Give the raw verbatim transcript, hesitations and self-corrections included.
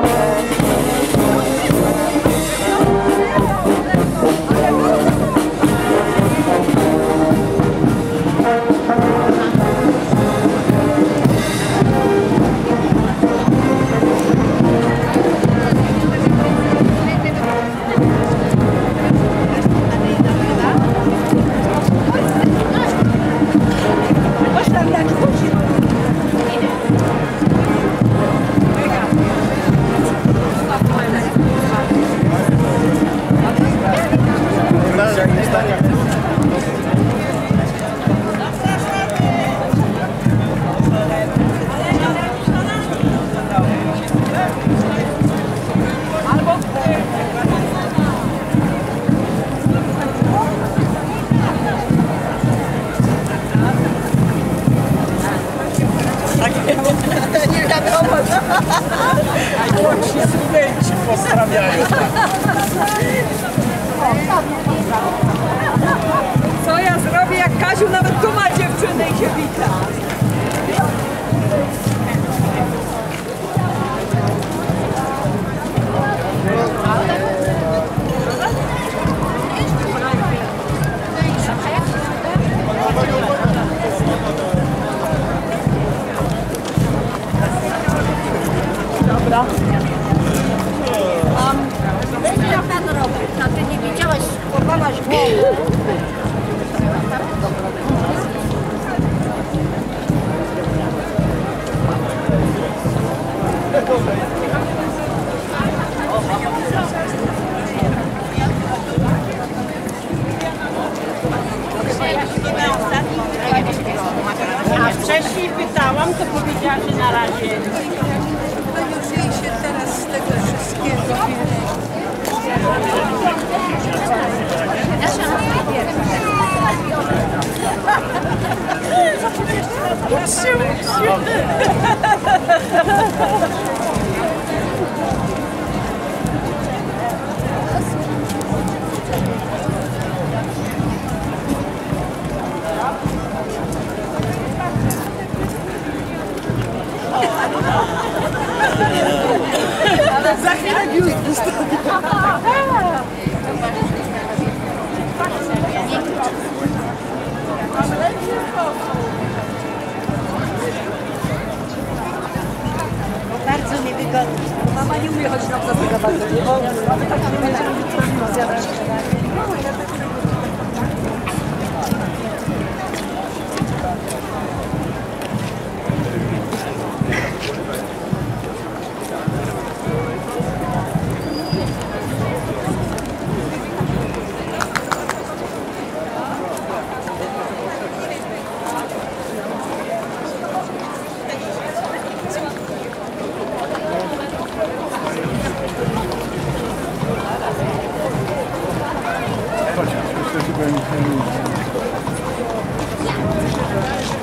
Nie wiadomo, a jak się studenci postrawiają. co ja zrobię, jak Kaziu nawet tu ma dziewczynę i się wita. Dobra. Um, Weź na pewno robić, a ty nie widziałaś, porwałaś głowę. A wcześniej pytałam, to powiedziała, że na razie. no już jej się teraz z tego wszystkiego za chwilę biust wystawi. Bardzo niewygodnie. Mama nie umie chodzić na placu za bardzo. Nie wolno. Chodź, myślę, że byłem